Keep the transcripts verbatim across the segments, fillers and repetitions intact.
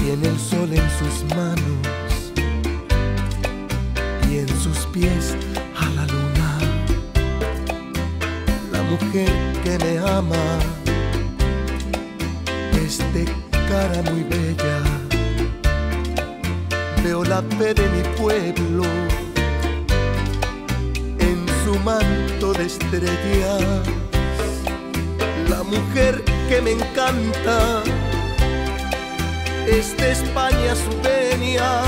Tiene el sol en sus manos y en sus pies a la luna. La mujer que me ama es de cara muy bella. Veo la fe de mi pueblo en su manto de estrellas. La mujer que me encanta es de España su venia.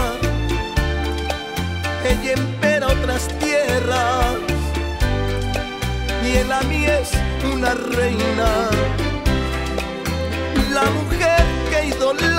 Ella empera otras tierras y en la mía es una reina. La mujer que idolatra